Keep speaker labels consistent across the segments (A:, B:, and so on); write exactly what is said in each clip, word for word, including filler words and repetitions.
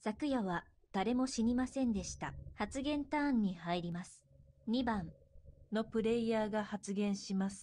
A: 昨夜は誰も死にませんでした。発言ターンに入ります。にばんのプレイヤーが発言します。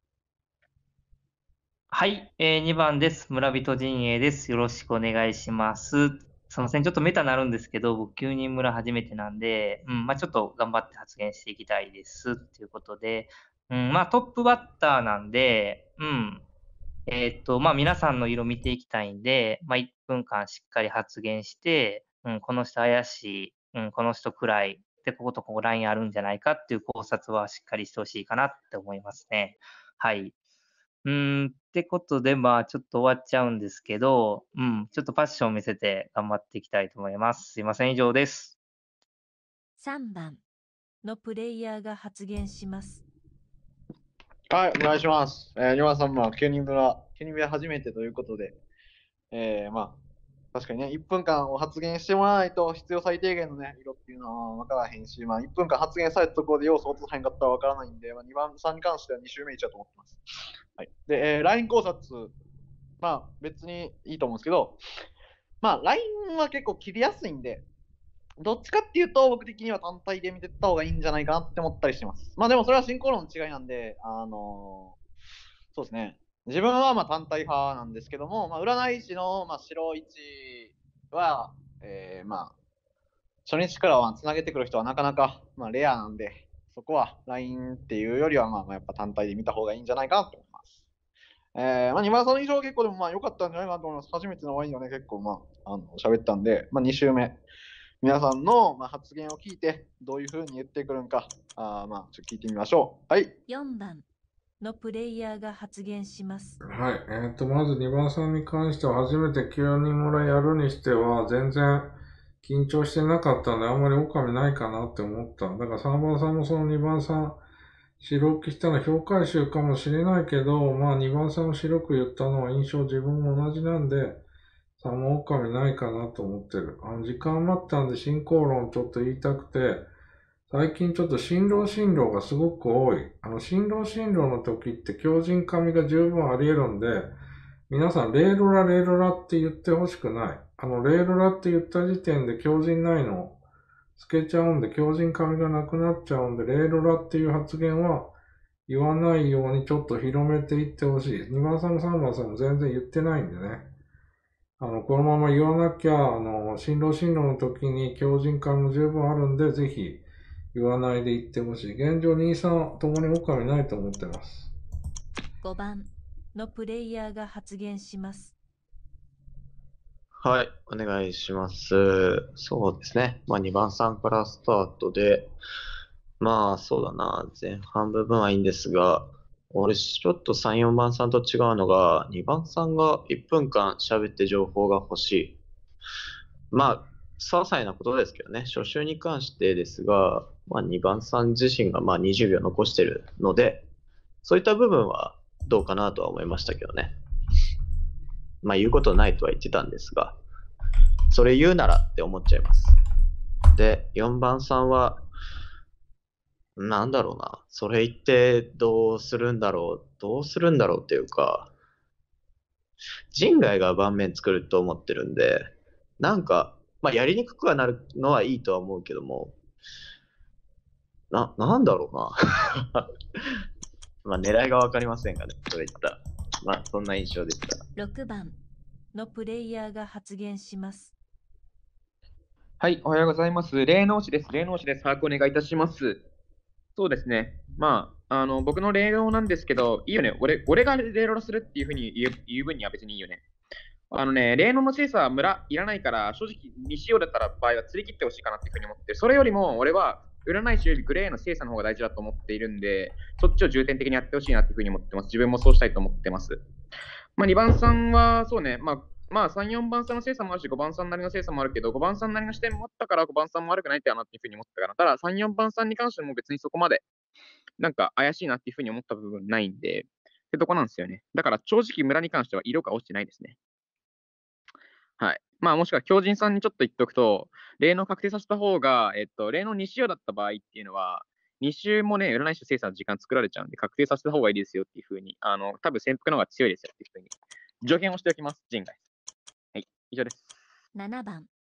B: はい、えー、にばんです。村人陣営です。よろしくお願いします。すいません、ちょっとメタなるんですけど、僕きゅうにん村初めてなんで、うん、ま、ちょっと頑張って発言していきたいですっていうことで、うん、ま、トップバッターなんで、うん、えっと、ま、皆さんの色見ていきたいんで、ま、いっぷんかんしっかり発言して、うん、この人怪しい、うん、この人暗い、で、こことここラインあるんじゃないかっていう考察はしっかりして欲しいかなって思いますね。はい。うーん、ってことで、まあ、ちょっと終わっちゃうんですけど、うん、ちょっとパッションを見せて頑張っていきたいと思います。すいません、以上です。
A: さんばんのプレイヤーが発言します。
C: はい、お願いします。えー、庭さん、まあ、きゅうにん村、きゅうにん村初めてということで、えー、まあ、確かにね、いっぷんかんを発言してもらわないと、必要最低限のね、色っていうのは分からへんし、まあ、いっぷんかん発言されたところで要素を落とさへんかったら分からないんで、まあ、にばんさんに関してはに周目いちだと思ってます。はい。で、えー、ライン考察、まあ、別にいいと思うんですけど、まあ、ラインは結構切りやすいんで、どっちかっていうと、僕的には単体で見てった方がいいんじゃないかなって思ったりしてます。まあでもそれは進行論の違いなんで、あのーそうですね。自分はまあ単体派なんですけども、まあ、占い師のまあ白いちは、えー、まあ、初日からはつなげてくる人はなかなかまあレアなんで、そこは ライン っていうよりはまあやっぱ単体で見た方がいいんじゃないかなと思います。えー、まあ、にばんさんの印象は結構でもまあ良かったんじゃないかなと思います。初めてのワインをね、結構まあ、あの喋ったんで、まあ、に週目、皆さんのまあ発言を聞いて、どういうふうに言ってくるんか、あまあ、ちょっと聞いてみましょう。はい。
A: よんばんのプレイヤーが発言します。
D: はい。えー、っと、まずにばんさんに関しては、初めてきゅうにん村やるにしては、全然緊張してなかったんで、あんまり狼ないかなって思った。だからさんばんさんもそのにばんさん、白くしたの評価集かもしれないけど、まあにばんさんを白く言ったのは印象自分も同じなんで、さんも狼ないかなと思ってる。あの、時間余ったんで進行論ちょっと言いたくて、最近ちょっと新郎新郎がすごく多い。あの、新郎新郎の時って強靭神が十分あり得るんで、皆さん、レーロラレーロラって言ってほしくない。あの、レーロラって言った時点で強靭ないのつけちゃうんで、強靭神がなくなっちゃうんで、レーロラっていう発言は言わないようにちょっと広めていってほしい。にばんさんもさんばんさんも全然言ってないんでね。あの、このまま言わなきゃ、あの、新郎新郎の時に強靭感も十分あるんで、ぜひ言わないで言ってほしい。現状に、さんともに狼ないと思ってます。
A: ごばんのプレイヤーが発言します。
E: はい、お願いします。そうですね。まあにばんさんからスタートで、まあそうだな、前半部分はいいんですが、俺ちょっとさん、よんばんさんと違うのが、にばんさんがいっぷんかん喋って情報が欲しい。まあ、些細なことですけどね、初週に関してですが、まあにばんさん自身がまあにじゅうびょう残してるので、そういった部分はどうかなとは思いましたけどね。まあ言うことないとは言ってたんですが、それ言うならって思っちゃいます。で、よんばんさんは、なんだろうな。それ言ってどうするんだろう。どうするんだろうっていうか、人外が盤面作ると思ってるんで、なんか、まあやりにくくはなるのはいいとは思うけども、な、なんだろうな。まあ狙いがわかりませんがね、それ言ったら。まあそんな印象でした。
A: ろくばんのプレイヤーが発言します。
F: はい、おはようございます。霊能師です。霊能師です。把握お願いいたします。そうですね。まあ、あの、僕の霊能なんですけど、いいよね。俺、俺が霊能するっていうふうに言う言う分には別にいいよね。あのね、霊能の精査は村いらないから、正直未使用だったら場合は釣り切ってほしいかなっていうふうに思ってる。それよりも、俺は占い師よりグレーの精査の方が大事だと思っているんで、そっちを重点的にやってほしいなっていうふうに思ってます。自分もそうしたいと思ってます。まあ、にばんさんは、そうね、まあ、まあ、さん、よんばんさんの精査もあるし、ごばんさんなりの精査もあるけど、ごばんさんなりの視点もあったから、ごばんさんも悪くないってなっていうふうに思ったから、ただ、さん、よんばんさんに関しても別にそこまで、なんか怪しいなっていうふうに思った部分ないんで、ってとこなんですよね。だから、正直村に関しては色が落ちてないですね。はい。まあ、もしくは強靭さんにちょっと言っておくと、霊能確定させた方が、えっと、霊能に週だった場合っていうのは、に週もね、占い師精査の時間作られちゃうんで、確定させた方がいいですよっていうふうに、あの、多分潜伏の方が強いですよっていうふうに、助言をしておきます、人外。はい、以上です。
A: ななばん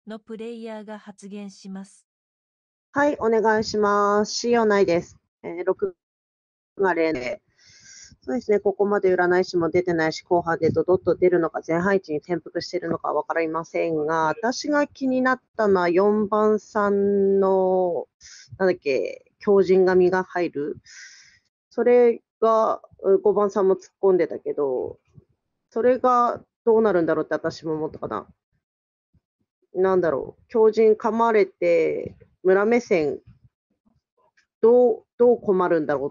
A: のプレイヤーが発言します。
G: はい、お願いします。シーオーないです。えー、ろくがれいで。そうですね、ここまで占い師も出てないし、後半でドドッと出るのか、前半位置に転覆しているのかわかりませんが、私が気になったのはよんばんさんの、なんだっけ、強靭神が入る。それが、うごばんさんも突っ込んでたけど、それがどうなるんだろうって私も思ったかな。なんだろう、強靭噛まれて、村目線、どう、どう困るんだろう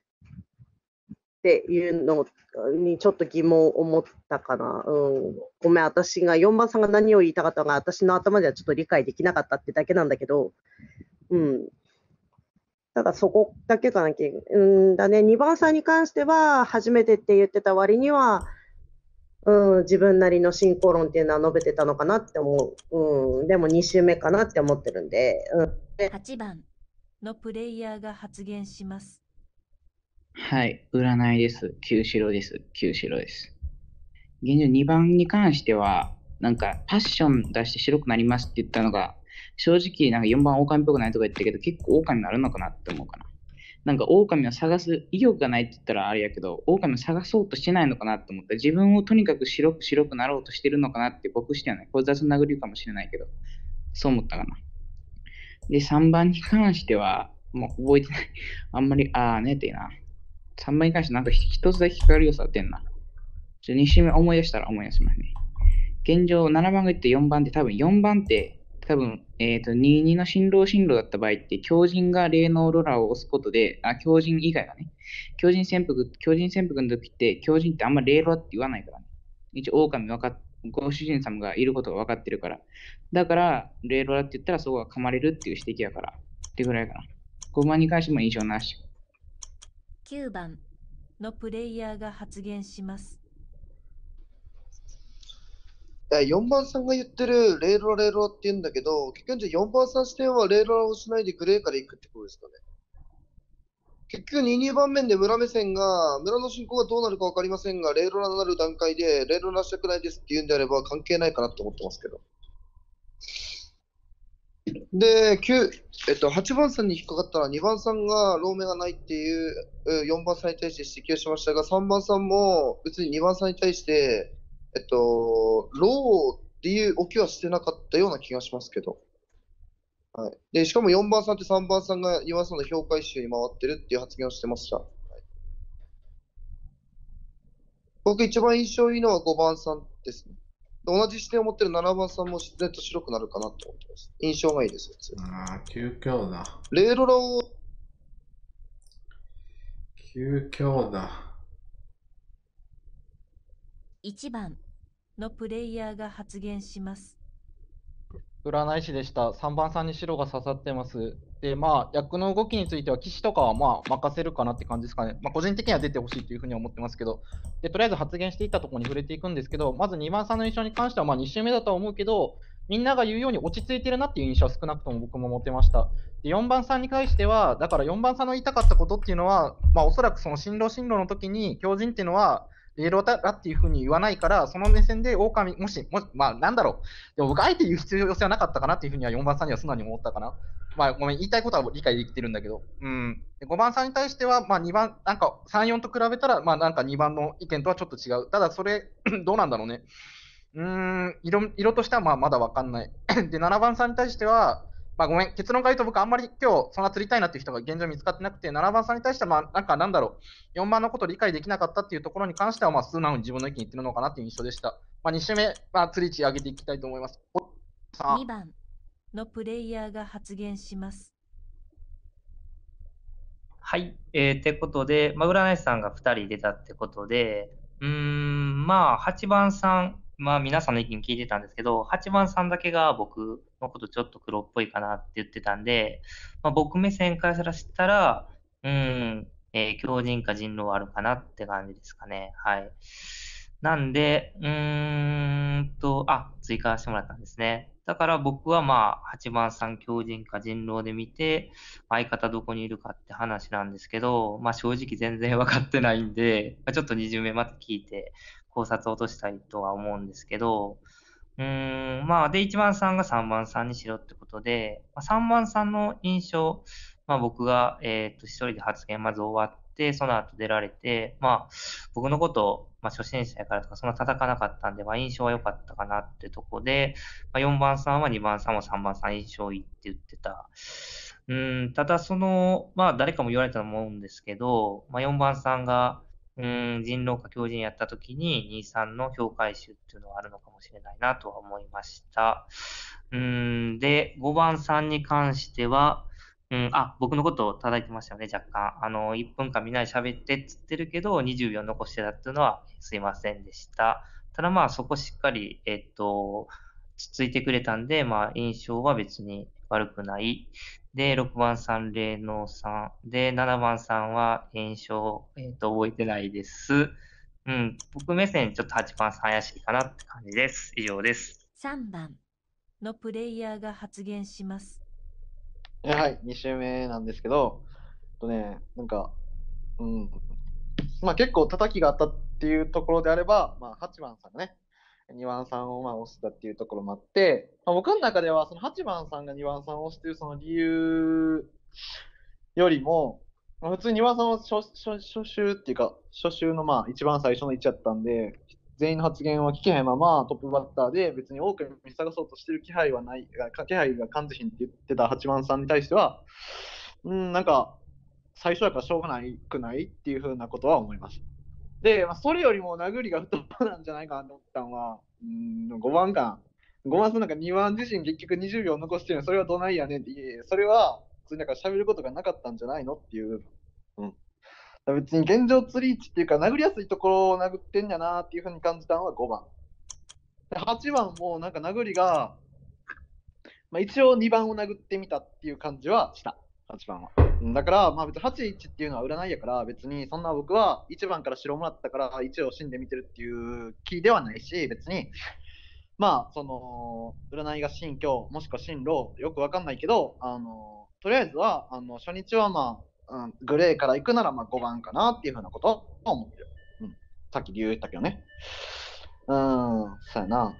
G: っていうのにちょっと疑問を持ったかな。うん、ごめん、私がよんばんさんが何を言いたかったのが私の頭ではちょっと理解できなかったってだけなんだけど、うん。ただそこだけかなきゃ、うんだね、にばんさんに関しては初めてって言ってた割には、うん、自分なりの進行論っていうのは述べてたのかなって思う。うん、でもに週目かなって思ってるんで、うん、で
A: はちばんのプレイヤーが発言します。
H: はい、占いです。旧白です。旧白です。現状にばんに関しては、なんかパッション出して白くなりますって言ったのが、正直なんかよんばん狼っぽくないとか言ったけど、結構狼になるのかなって思うかな。なんか狼を探す意欲がないって言ったらあれやけど、狼を探そうとしてないのかなって思った。自分をとにかく白く白くなろうとしてるのかなって僕してはない。これ雑な殴りかもしれないけど、そう思ったかな。で、さんばんに関しては、もう覚えてない。あんまり、あーねっていいな。さんばんに関してなんか一つだけ引っかかる要素あってんな。ちょに週目思い出したら思い出しますね。現状ななばんが言ってよんばんって多分よんばんって多分、えっと、にじゅうにの進路進路だった場合って強靭が霊能ローラーを押すことで、あ、強靭以外がね、強靭潜伏、強靭潜伏の時って強靭ってあんま霊ローって言わないからね。一応狼分かっ、ご主人様がいることが分かってるから。だから、霊ローラって言ったらそこが噛まれるっていう指摘やから。ってぐらいかな。ごばんに関しても印象なし。
A: きゅうばんのプレイヤーが発言します。
I: えよんばんさんが言ってるレーロラレーロラって言うんだけど、結局じゃあよんばんさん視点はレーロラをしないでグレーから行くってことですかね。結局に、にばんめで村目線が、村の進行がどうなるか分かりませんが、レーロラになる段階で、レーロラしたくないですって言うんであれば関係ないかなって思ってますけど。で、きゅうえっと、はちばんさんに引っかかったらにばんさんがローメがないっていうよんばんさんに対して指摘をしましたが、さんばんさんも別ににばんさんに対して、えっと、ローっていう置きはしてなかったような気がしますけど。はい、でしかもよんばんさんってさんばんさんがにばんさんの評価一周に回ってるっていう発言をしてました。はい、僕一番印象いいのはごばんさんですね。同じ視点を持ってるななばんさんも自然と白くなるかなと思ってます。印象がいいです。
D: ああ、究極だ。
I: レーロラを。
D: 究極だ。
A: いちばんのプレイヤーが発言します。
J: 占い師でした。さんばんさんに白が刺さってます。で、まあ、役の動きについては、騎士とかはまあ任せるかなって感じですかね。まあ、個人的には出てほしいというふうに思ってますけど、でとりあえず発言していったところに触れていくんですけど、まずにばんさんの印象に関しては、まあに週目だとは思うけど、みんなが言うように落ち着いてるなっていう印象は少なくとも僕も持ってました。でよんばんさんに関しては、だからよんばんさんの言いたかったことっていうのは、まあ、おそらくその進路進路の時に、強靭っていうのは、レーロラっていうふうに言わないから、その目線で狼、もし、もまあ、なんだろう。でも僕、あえて言う必要性はなかったかなっていうふうにはよんばんさんには素直に思ったかな。まあ、ごめん、言いたいことは理解できてるんだけど。うん。でごばんさんに対しては、まあ、にばん、なんかさん、よんと比べたら、まあ、なんかにばんの意見とはちょっと違う。ただ、それ、どうなんだろうね。うーん、色、色としてはまあまだわかんない。で、ななばんさんに対しては、まあごめん、結論から言うと僕あんまり今日そんな釣りたいなっていう人が現状見つかってなくて、ななばんさんに対してはまあなんかなんだろう、よんばんのことを理解できなかったっていうところに関してはまあ素直に自分の意見言ってるのかなっていう印象でした。まあに週目、まあ釣り値上げていきたいと思います。
A: にばんのプレイヤーが発言します。
B: はい。えー、ってことで、まあ、占い師さんがふたり出たってことで、うーん、まあ、はちばんさん、まあ、皆さんの意見聞いてたんですけど、はちばんさんだけが僕のことちょっと黒っぽいかなって言ってたんで、まあ、僕目線からしたら、うーん、えー、強靭か人狼あるかなって感じですかね。はい。なんで、うーんと、あ、追加してもらったんですね。だから僕はまあ、はちばんさん強靭か人狼で見て、相方どこにいるかって話なんですけど、まあ正直全然分かってないんで、まあ、ちょっとに巡目また聞いて考察を落としたいとは思うんですけど、 うーん、まあ、で、いちばんさんがさんばんさんにしろってことで、まあ、さんばんさんの印象、まあ、僕が、えっと、一人で発言まず終わって、その後出られて、まあ、僕のことを、まあ、初心者やからとか、そんな叩かなかったんで、まあ、印象は良かったかなってとこで、まあ、よんばんさんはにばんさんもさんばんさん印象いいって言ってた。うーん、ただその、まあ、誰かも言われたと思うんですけど、まあ、よんばんさんが、うーん、人狼か狂人やった時に、に、さんの評回収っていうのはあるのかもしれないなとは思いました。うーん、で、ごばんさんに関しては、うん、あ、僕のことを叩いてましたよね、若干。あの、いっぷんかんみんなで喋ってっつってるけど、にじゅうびょう残してたっていうのはすいませんでした。ただまあ、そこしっかり、えっと、つついてくれたんで、まあ、印象は別に悪くない。で、ろくばんさん、霊能さん。で、ななばんさんは印象、えっと、覚えてないです。うん、僕目線ちょっとはちばんさん怪しいかなって感じです。以上です。
A: さんばんのプレイヤーが発言します。
C: いやはい、に週目なんですけど、えっとね、なんか、うん、まあ結構叩きがあったっていうところであれば、まあはちばんさんがね、にばんさんをまあ押したっていうところもあって、まあ、僕の中ではそのはちばんさんがにばんさんを押しているその理由よりも、まあ、普通ににばんさんは初初初週っていうか、初週のまあ一番最初の位置やったんで、全員の発言は聞けへんままトップバッターで別に多く見探そうとしてる気配はない、気配が感じひんって言ってたはちばんさんに対しては、うん、なんか最初やからしょうがないくないっていうふうなことは思います。で、まあ、それよりも殴りが太なんじゃないかなと思ったのは、うん、ごばんか。ごばんさんなんかにばん自身結局にじゅうびょう残してるのそれはどないやねんって、いえいえそれは普通になんか喋ることがなかったんじゃないのっていう。うん。別に現状釣り位置っていうか、殴りやすいところを殴ってんやなっていうふうに感じたのはごばん。ではちばんもなんか殴りが、まあ、一応にばんを殴ってみたっていう感じはした。はちばんは。だから、まあ別にはち、いちっていうのは占いやから、別にそんな僕はいちばんから白もらったからいちを死んで見てるっていう気ではないし、別に、まあその、占いが新居、もしくは新路、よくわかんないけど、あの、とりあえずは、あの、初日はまあ、うん、グレーから行くならまあごばんかなっていうふうなことを思ってる。うん。さっき理由言ったけどね。うーん、そうやな。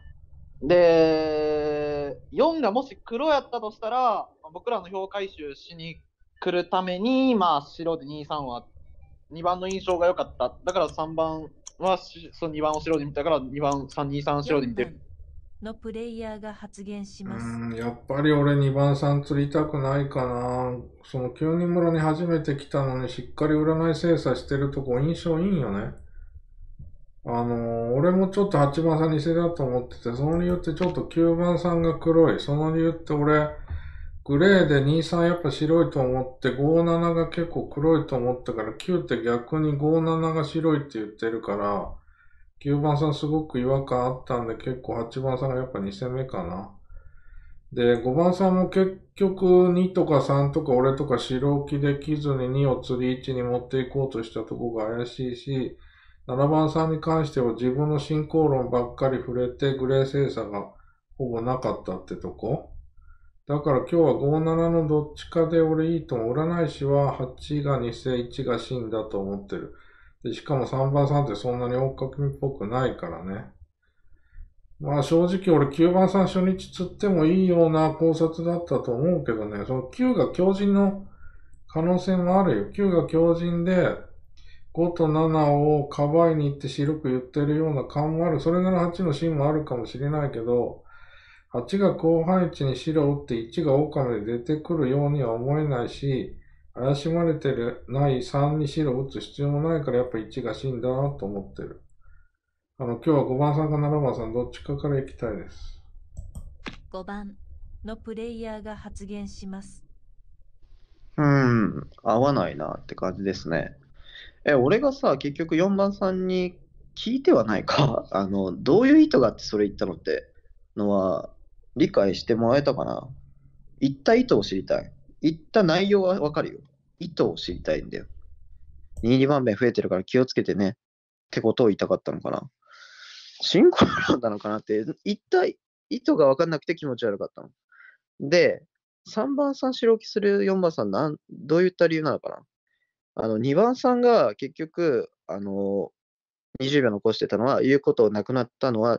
C: で、よんがもし黒やったとしたら、僕らの票回収しに来るために、まあ、白でに、さんはにばんの印象が良かった。だからさんばんはそのにばんを白で見たからにばん、さん、に、さん白で見てる。
A: のプレイヤーが発言します。
D: うん、やっぱり俺にばんさん釣りたくないかな。その九人村に初めて来たのにしっかり占い精査してるとこ印象いいんよね。あのー、俺もちょっとはちばんさん偽だと思ってて、その理由ってちょっときゅうばんさんが黒い。その理由って俺、グレーでに、さんやっぱ白いと思って、ご、ななが結構黒いと思ったから、きゅうって逆にご、ななが白いって言ってるから、きゅうばんさんすごく違和感あったんで、結構はちばんさんがやっぱに戦目かな。で、ごばんさんも結局にとかさんとか俺とか白置きできずににを釣り位置に持っていこうとしたとこが怪しいし、ななばんさんに関しては自分の進行論ばっかり触れてグレー精査がほぼなかったってとこ。だから今日はご、ななのどっちかで俺いいと思う。占い師ははちが偽、いちが真だと思ってる。で、しかもさんばんさんってそんなに追っかけみっぽくないからね。まあ正直俺きゅうばんさん初日釣ってもいいような考察だったと思うけどね。そのきゅうが強靭の可能性もあるよ。きゅうが強靭でごとななをかばいに行って白く言ってるような感もある。それならはちの真もあるかもしれないけど、はちが高配置に白を打っていちが狼で出てくるようには思えないし、怪しまれてるないさんに白を打つ必要もないからやっぱいちが真だなと思ってる。あの、今日はごばんさんかななばんさんどっちかから行きたいです。
A: ごばんのプレイヤーが発言します。
E: うーん、合わないなって感じですね。え、俺がさ、結局よんばんさんに聞いてはないかあの、どういう意図があってそれ言ったのってのは理解してもらえたかな。言った意図を知りたい。言った内容はわかるよ。意図を知りたいんだよ。に、にばんめ増えてるから気をつけてね。ってことを言いたかったのかな。進行論なのかなって、言った意図がわかんなくて気持ち悪かったの。で、さんばんさん白置きするよんばんさんなん、どういった理由なのかな。あの、にばんさんが結局、あの、にじゅうびょう残してたのは、言うことなくなったのは、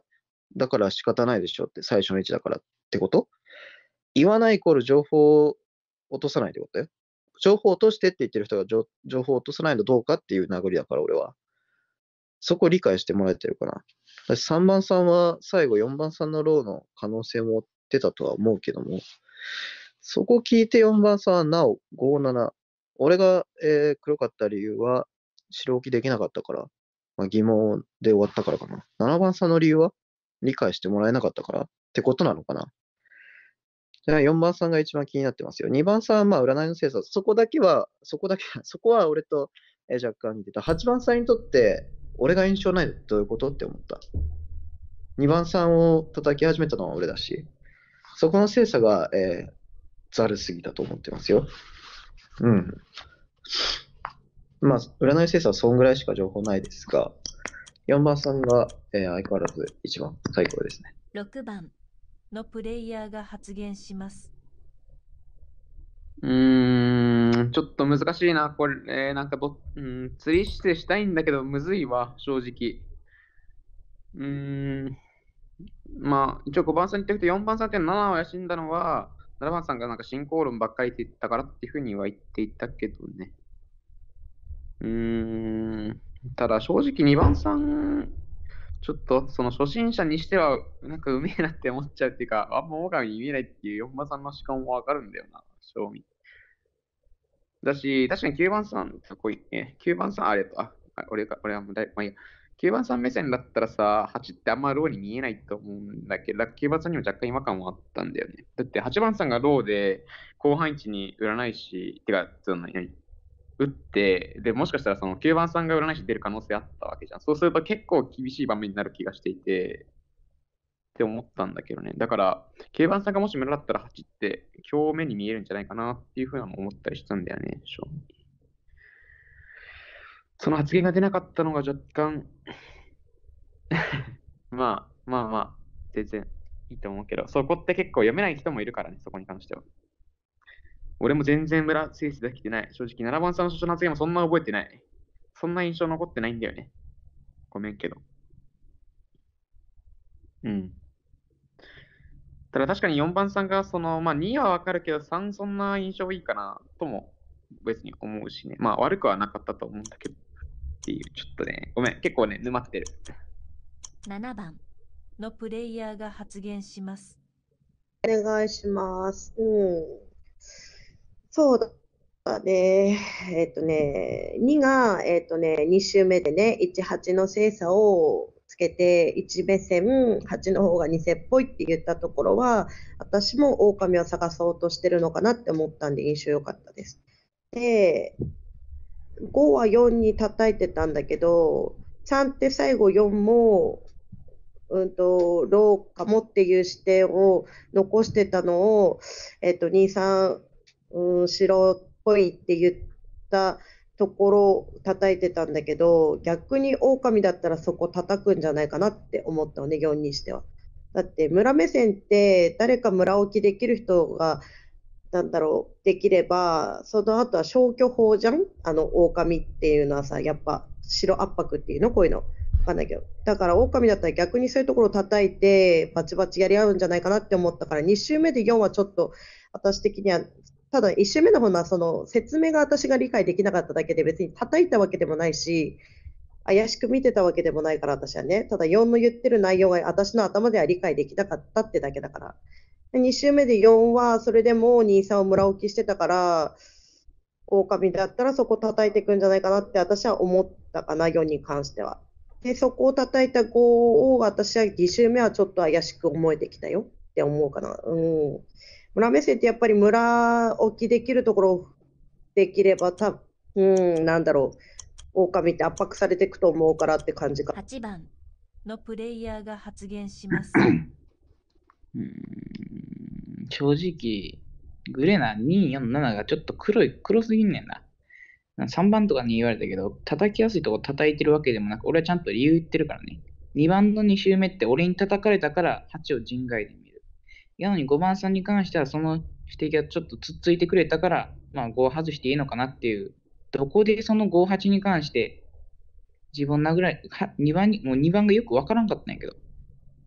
E: だから仕方ないでしょって、最初の位置だからってこと？言わないイコール情報を落とさないってことだよ。情報を落としてって言ってる人が情情報を落とさないのどうかっていう殴りだから、俺は。そこ理解してもらえてるかな。私さんばんさんは最後よんばんさんのローの可能性も出たとは思うけども、そこ聞いてよんばんさんはなおごなな。俺が、えー黒かった理由は白置きできなかったから、まあ、疑問で終わったからかな。ななばんさんの理由は理解してもらえなかったからってことなのかな。じゃあよんばんさんが一番気になってますよ。にばんさんはまあ占いの精査、そこだけは、そこだけ、そこは俺とえー若干似てた。はちばんさんにとって俺が印象ないってどういうことって思った。にばんさんを叩き始めたのは俺だし、そこの精査が、えー、ざるすぎたと思ってますよ。うん。まあ、占い精査はそんぐらいしか情報ないですが、よんばんさんが、えー相変わらず一番最高ですね。
A: ろくばんのプレイヤーが発言します。
F: うーん、ちょっと難しいな、これ、えーなんかぼ、うん、釣りしてしたいんだけど、むずいわ、正直。うーん、まあ、一応ごばんさんに言ってきて、よんばんさんってななを怪しんだのは、ななばんさんがなんか進行論ばっかりって言ったからっていうふうには言っていたけどね。うーん、ただ正直にばんさん、ちょっとその初心者にしては、なんかうめえなって思っちゃうっていうか、あんま狼に見えないっていうよんばんさんの主観もわかるんだよな、正味。だし、確かにきゅうばんさん、かっこいい。えきゅうばんさん、あれと、あ、あ俺か、俺はもうだい、まあいいや。きゅうばんさん目線だったらさ、はちってあんまローに見えないと思うんだけど、だからきゅうばんさんにも若干違和感もあったんだよね。だってはちばんさんがローで、後半位置に占い師、てか、その何、打って、で、もしかしたらそのきゅうばんさんが占い師出る可能性あったわけじゃん。そうすると結構厳しい場面になる気がしていて、って思ったんだけどね。だから、きゅうばんさんがもし村だったらはちって表面に見えるんじゃないかなっていうふうなのも思ったりしたんだよね。正直その発言が出なかったのが若干まあまあまあ、全然いいと思うけど、そこって結構読めない人もいるからね、そこに関しては。俺も全然村整理できてない。正直ななばんさんの初の発言もそんな覚えてない。そんな印象残ってないんだよね。ごめんけど。うん。ただ確かによんばんさんが、その、まあにはわかるけど、さんそんな印象いいかな、とも別に思うしね。まあ悪くはなかったと思うんだけど、っていう、ちょっとね、ごめん、結構ね、沼ってる。
A: ななばんのプレイヤーが発言します。
G: お願いします。うん。そうだね。えっとね、にが、えっとね、に周目でね、いち、はちの精査をつけて、いち目線、はちの方が偽っぽいって言ったところは、私も狼を探そうとしてるのかなって思ったんで、印象良かったです。で、ごはよんに叩いてたんだけど、さんって最後よんも、うんと、ローかもっていう視点を残してたのを、えっと、に、さん、うん、白っぽいって言ったところを叩いてたんだけど、逆に狼だったらそこ叩くんじゃないかなって思ったのね、よんにしては。だって村目線って誰か村置きできる人が、なんだろう、できれば、その後は消去法じゃんあの、狼っていうのはさ、やっぱ白圧迫っていうのこういうの。わかんないけど。だから狼だったら逆にそういうところを叩いて、バチバチやり合うんじゃないかなって思ったから、に周目でよんはちょっと、私的には、ただいち周目の方のその説明が私が理解できなかっただけで別に叩いたわけでもないし、怪しく見てたわけでもないから私はね、ただよんの言ってる内容が私の頭では理解できなかったってだけだから。に周目でよんはそれでもに、さんを村置きしてたから、狼だったらそこ叩いていくんじゃないかなって私は思ったかな、よんに関しては。で、そこを叩いたごを私はに周目はちょっと怪しく思えてきたよって思うかな。うん。村目線ってやっぱり村置きできるところできればた、うん、なんだろう、狼って圧迫されていくと思うからって感じか。
A: はちばんのプレイヤーが発言します。
H: うーん正直、グレナに、よん、なながちょっと黒い、黒すぎんねんな。さんばんとかに言われたけど、叩きやすいとこ叩いてるわけでもなく、俺はちゃんと理由言ってるからね。にばんのに周目って俺に叩かれたからはちを人外で見る。なのにごばんさんに関してはその指摘がちょっとつっついてくれたから、まあごを外していいのかなっていう。どこでそのご、はちに関して自分なぐらい、はにばんに、もうにばんがよくわからんかったんやけど。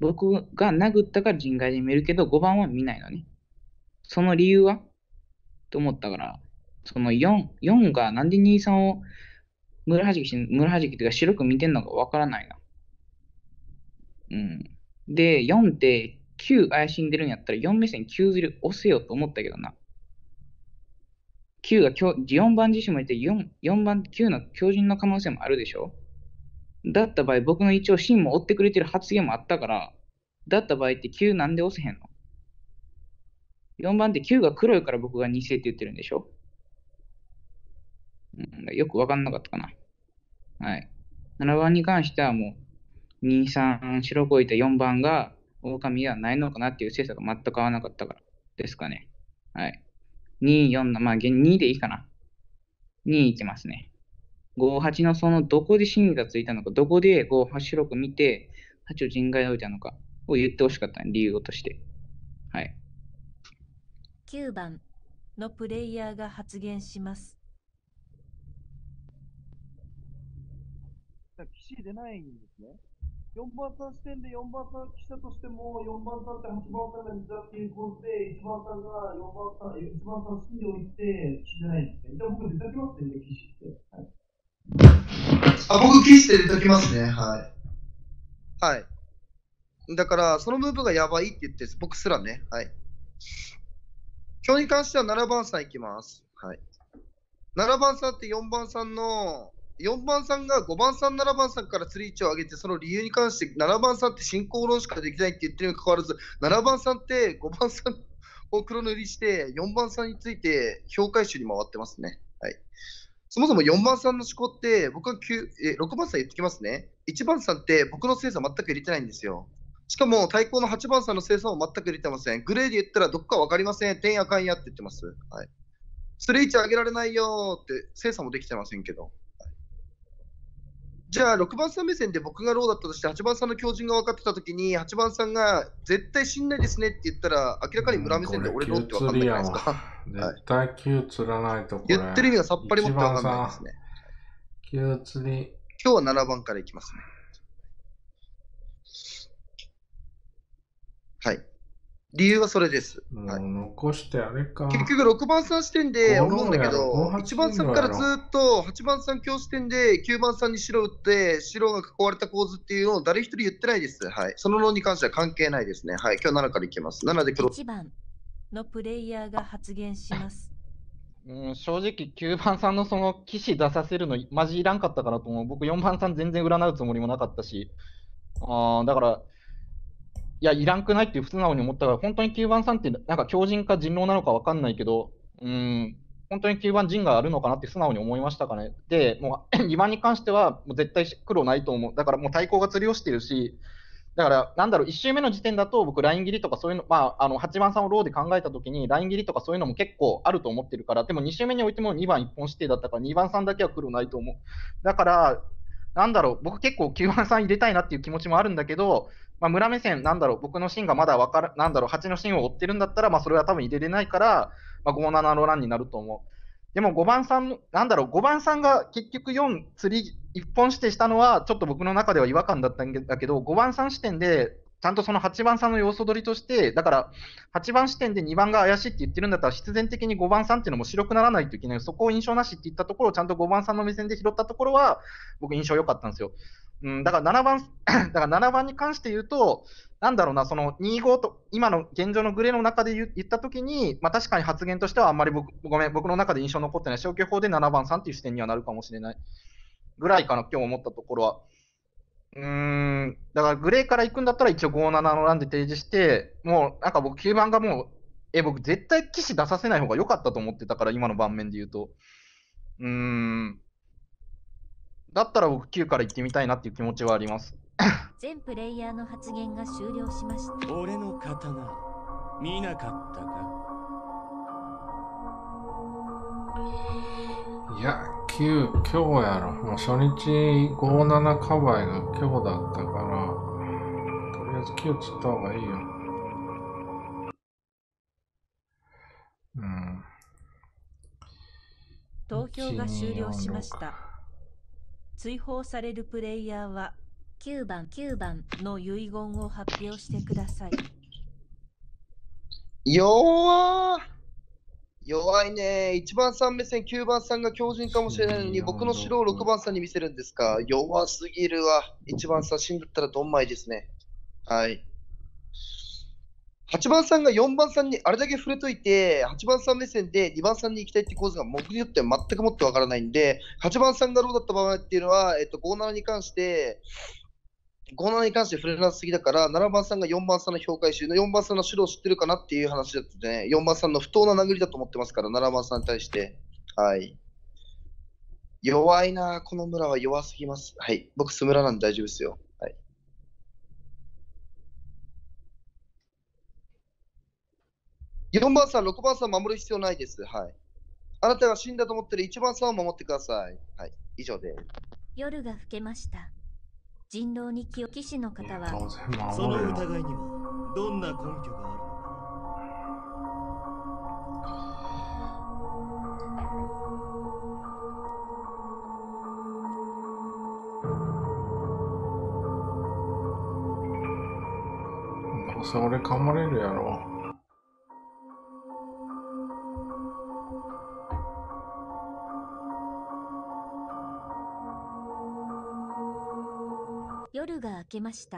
H: 僕が殴ったから人外で見るけど、ごばんは見ないのね。その理由はと思ったから、そのよん、よんがなんでにさんを村はじきし、村はじきというか白く見てんのかわからないな。うん。で、よんってきゅう怪しんでるんやったらよん目線きゅうずり押せよと思ったけどな。きゅうがきょよんばん自身もいて 4, 4番きゅうの強靭の可能性もあるでしょ。だった場合、僕の一応芯も追ってくれてる発言もあったから、だった場合ってきゅうなんで押せへんの？ よん 番ってきゅうが黒いから僕がに世って言ってるんでしょ。うん、よくわかんなかったかな。はい。ななばんに関してはもう、に、さん、白こいたよんばんが、狼がないのかなっていう精査が全く合わなかったからですかね。はい。に、よんの、まあ、にでいいかな。にいきますね。ご、はちのそのどこで真理がついたのか、どこでご、はち白く見て、はちを人外で置いたのかを言ってほしかったね、理由として。はい。
A: きゅうばんのプレイヤーが発言します。
K: 騎士出ないんですね。よんばんさん視点でよんばんさん記者としてもよんばんさんってはちばんさんが似たっていう構図でいちばんさんがよんばんさん、いちばんさん芯に置いて騎士出ないんですね。じゃあ僕出てきますね、騎士って。はい、
I: あ、僕騎士で出てきますね。はい。はい。だから、そのムーブがやばいって言って、僕すらね。はい。今日に関してはななばんさんいきます。はい。ななばんさんってよんばんさんの、よんばんさんがごばんさん、ななばんさんからスリーチを上げて、その理由に関して、ななばんさんって進行論しかできないって言ってるにもかかわらず、ななばんさんってごばんさんを黒塗りして、よんばんさんについて評価集に回ってますね。はい。そもそもよんばんさんの思考って、僕はきゅうえろくばんさん言ってきますね。いちばんさんって僕の精査全く入れてないんですよ。しかも対抗のはちばんさんの精査も全く入れてません。グレーで言ったらどっか分かりません。点やかんやって言ってます。はい。スリーチ上げられないよって精査もできてませんけど。じゃあろくばんさん目線で僕がローだったとしてはちばんさんの強靭が分かってたときにはちばんさんが絶対死んないですねって言ったら明らかに村目線で俺ローって分かんないじゃないですか。
D: 絶対きゅう釣らないとこれ。
I: 言ってる意味がさっぱりもって分かんないですね。
D: きゅう釣り。
I: 今日はななばんからいきますね。はい。理由はそれです。
D: もう残してあれか。
I: 結局ろくばんさん視点で思うんだけど、いちばんさんからずっとはちばんさん強視点できゅうばんさんに白打って、白が囲われた構図っていうのを誰一人言ってないです。はい。その論に関しては関係ないですね。はい。今日ななからいきます。ななで黒。
A: いちばんのプレイヤーが発言します。
J: うん、正直きゅうばんさんのその騎士出させるのマジいらんかったかなと思う。僕よんばんさん全然占うつもりもなかったし。あだから、いや、いらんくないって素直に思ったから、本当にきゅうばんさんってなんか強靭か人狼なのか分かんないけど、うん、本当にきゅうばん人があるのかなって素直に思いましたかね。で、もうにばんに関してはもう絶対黒ないと思う。だからもう対抗が釣りをしてるし、だからなんだろう、いち周目の時点だと僕ライン切りとかそういうの、まあ、あのはちばんさんをローで考えたときにライン切りとかそういうのも結構あると思ってるから、でもに周目においてもにばん一本指定だったからにばんさんだけは黒ないと思う。だから、なんだろう、僕結構きゅうばんさん入れたいなっていう気持ちもあるんだけど、まあ、村目線、なんだろう、僕の芯がまだわかる、なんだろう、はちの芯を追ってるんだったら、まあ、それは多分入れれないから、まあ、ご、ななのランになると思う。でもごばんさん、なんだろう、ごばんさんが結局よん、釣りいっぽん指定したのは、ちょっと僕の中では違和感だったんだけど、ごばんさん視点で、ちゃんとそのはちばんさんの要素取りとして、だからはちばん視点でにばんが怪しいって言ってるんだったら、必然的にごばんさんっていうのも白くならないといけない。そこを印象なしって言ったところを、ちゃんとごばんさんの目線で拾ったところは、僕、印象良かったんですよ。うん、だからななばん、だからななばんに関して言うと、なんだろうな、そのにごと、今の現状のグレーの中で言ったときに、まあ、確かに発言としてはあんまり僕、ごめん、僕の中で印象残ってない、消去法でななばんさんっていう視点にはなるかもしれないぐらいかな、今日思ったところは。うーん、だからグレーから行くんだったら一応ごななのランで提示して、もうなんか僕きゅうばんがもう、え、僕絶対騎士出させない方が良かったと思ってたから、今の盤面で言うと。うーん。だったら僕きゅうから行ってみたいなっていう気持ちはあります。
A: 全プレイヤーの発言が終了しました。
L: 俺の刀、見なかったか？
D: いや、きゅう、今日やろ。もう初日ごななカバイが今日だったから、とりあえずきゅう釣った方がいいよ。うん。
A: 投票が終了しました。追放されるプレイヤーはきゅうばん、きゅうばんの遺言を発表してください。
I: 弱ー弱いね。いちばんさん目線、きゅうばんさんが強靭かもしれないのに、僕の白をろくばんさんに見せるんですか。弱すぎるわ。いちばんさん死んだったらどんまいですね。はい。はちばんさんがよんばんさんにあれだけ触れといて、はちばんさん目線でにばんさんに行きたいって構図が僕によっては全くもってわからないんで、はちばんさんがローだった場合っていうのは、えっと、ごななに関して、ごななに関して触れなさすぎだから、ななばんさんがよんばんさんの評価集のよんばんさんの指導を知ってるかなっていう話だったね。よんばんさんの不当な殴りだと思ってますから、ななばんさんに対して。はい。弱いな、この村は弱すぎます。はい。僕、スムラなんで大丈夫ですよ。はい。よんばんさん、ろくばんさん守る必要ないです。はい。あなたが死んだと思ってるいちばんさんを守ってください。はい。以上です。
A: 夜が更けました。人狼に気を騎士の方は、
L: その疑いにはどんな根拠があるのか
D: どうせ俺噛まれるやろ。
A: 夜が明けました。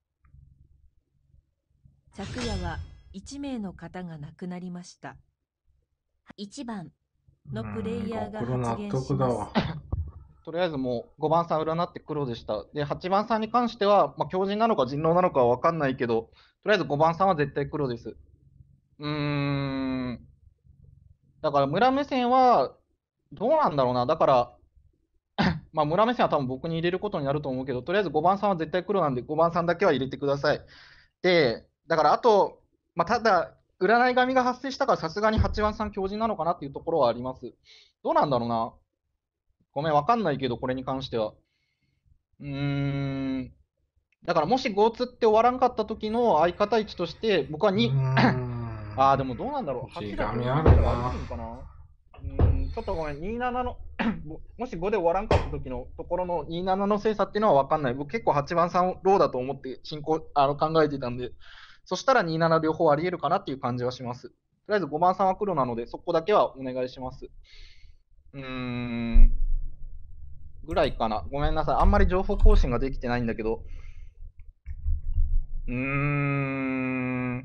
A: 昨夜はいち名の方が亡くなりました。いちばんのプレイヤーが発言します。
J: とりあえずもうごばんさん占って黒でした。で、はちばんさんに関しては、まあ、強靭なのか人狼なのかは分かんないけど、とりあえずごばんさんは絶対黒です。うーん。だから村目線は、どうなんだろうな。だから、まあ村目線は多分僕に入れることになると思うけど、とりあえずごばんさんは絶対黒なんで、ごばんさんだけは入れてください。で、だからあと、まあ、ただ、占い神が発生したからさすがにはちばんさん強靭なのかなっていうところはあります。どうなんだろうな。ごめん、わかんないけど、これに関しては。うーん。だからもしごつって終わらんかった時の相方位置として、僕はに、ああ、でもどうなんだろう。はちが
D: 神あるな
J: あるんかな。うーん、ちょっとごめん、にじゅうななの、もしごで終わらんかった時のところのにじゅうななの精査っていうのは分かんない。僕結構はちばんさんローだと思って進行あの考えていたんで、そしたらにじゅうなな両方あり得るかなっていう感じはします。とりあえずごばんさんは黒なので、そこだけはお願いします。うーん、ぐらいかな。ごめんなさい。あんまり情報更新ができてないんだけど、うーん、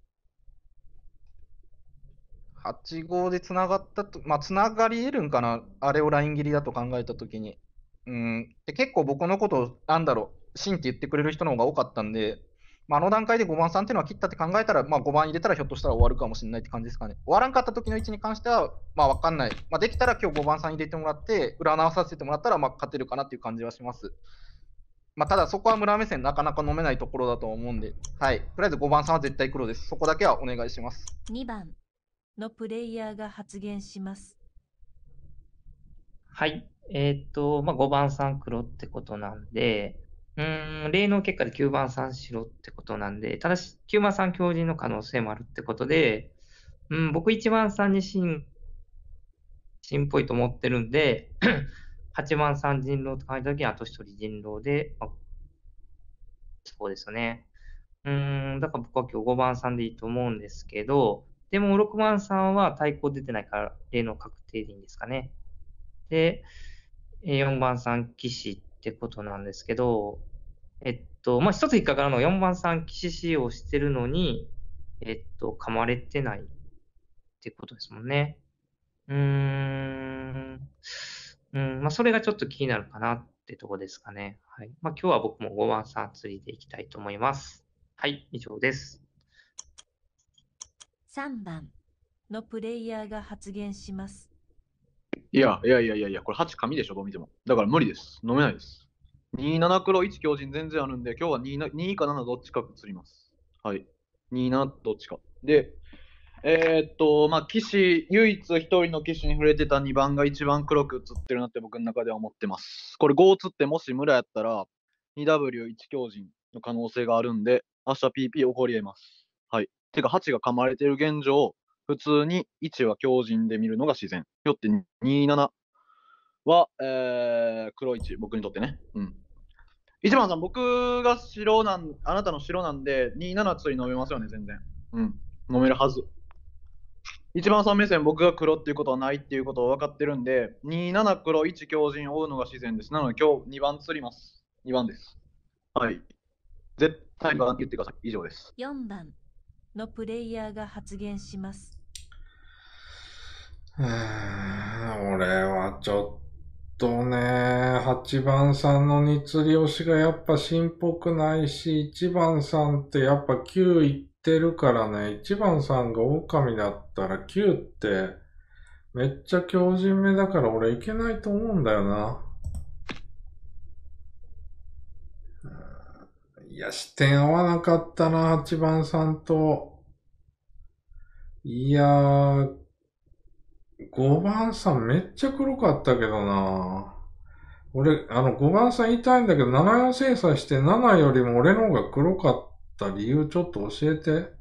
J: はち号でつながったと、まあ、つながり得るんかな、あれをライン切りだと考えたときに。うん、で結構僕のことを、なんだろう、シンって言ってくれる人の方が多かったんで、まあ、あの段階でごばんさんっていうのは切ったって考えたら、まあ、ごばん入れたらひょっとしたら終わるかもしれないって感じですかね。終わらんかった時の位置に関しては、まあ、わかんない。まあ、できたら今日ごばんさん入れてもらって、占わさせてもらったら、まあ、勝てるかなっていう感じはします。まあ、ただそこは村目線なかなか飲めないところだと思うんで、はい。とりあえずごばんさんは絶対黒です。そこだけはお願いします。
A: にばんのプレイヤーが発言します。
B: はい。えーっと、まあ、ごばんさん黒ってことなんで、うーん、例の結果できゅうばんさん白ってことなんで、ただしきゅうばんさん強靭の可能性もあるってことで、うん、僕いちばんさんに芯、芯っぽいと思ってるんで、はちばんさん人狼と考えたときにあとひとり人狼で、まあ、そうですよね。うーん、だから僕は今日ごばんさんでいいと思うんですけど、でもろくばんさんは対抗出てないから例の確定でいいんですかね。で、えーよんばんさん騎士ってことなんですけど、えっと、まあ、一つ引っかかるのはよんばんさん騎士使用してるのに、えっと、噛まれてないってことですもんね。うーん、うん、まあ、それがちょっと気になるかなってとこですかね。はい。まあ、今日は僕もごばんさん釣りでいきたいと思います。はい、以上です。
A: さんばんのプレイヤーが発言します。
C: いや、いやいやいやいや、これはち紙でしょ、どう見ても。だから無理です。飲めないです。になな黒いち強靭全然あるんで、今日は 2, なにかななどっちか釣ります。はい。にななどっちか。で、えーっと、まあ、騎士、唯一一人の騎士に触れてたにばんが一番黒く映ってるなって僕の中では思ってます。これご映ってもし村やったら にダブリューいち 強靭の可能性があるんで、明日 ピーピー 起こり得ます。はい。てかはちが噛まれてる現状、普通にいちは強靭で見るのが自然。よってにじゅうななは、えー、黒いち、僕にとってね。うん。 いちばんさん、僕が白なん、あなたの白なんで、になな釣り飲めますよね、全然。うん、飲めるはず。いちばんさん目線、僕が黒っていうことはないっていうことを分かってるんで、になな黒、いち強靭を追うのが自然です。なので今日にばん釣ります。にばんです。はい。絶対にばんって言ってください。以上です。
A: よんばんのプレイヤーが発言します。
D: うーん、俺はちょっとね、はちばんさんのに釣り押しがやっぱ芯っぽくないし、いちばんさんってやっぱきゅういってるからね、いちばんさんが狼だったらきゅうってめっちゃ強靭目だから俺いけないと思うんだよな。いや、視点合わなかったな、はちばんさんと。いやー、ごばんさんめっちゃ黒かったけどな。俺、あの、ごばんさん言いたいんだけど、ななよん精査してななよりも俺の方が黒かった理由ちょっと教えて。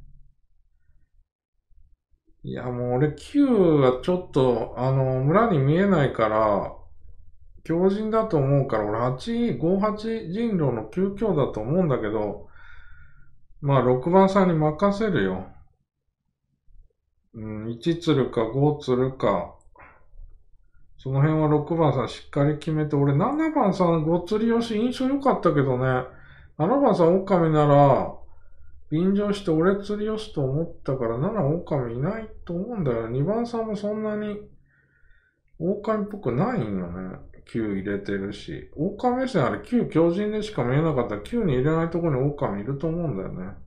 D: いや、もう俺きゅうはちょっと、あの、村に見えないから、強靭だと思うから、俺はち、ごはち人狼のきゅう強だと思うんだけど、まあろくばんさんに任せるよ。うん、いち釣るかご釣るか。その辺はろくばんさんしっかり決めて、俺ななばんさんご釣り押し印象良かったけどね、ななばんさん狼なら、便乗して俺釣り押しと思ったから、なな狼いないと思うんだよね。にばんさんもそんなに狼っぽくないんよね。きゅう入れてるし。狼目線あれきゅう強靭でしか見えなかったらきゅうに入れないところに狼いると思うんだよね。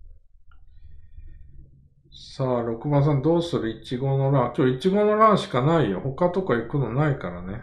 D: さあ、ろくばんさんどうする？いちごの欄。今日いちごの欄しかないよ。他とか行くのないからね。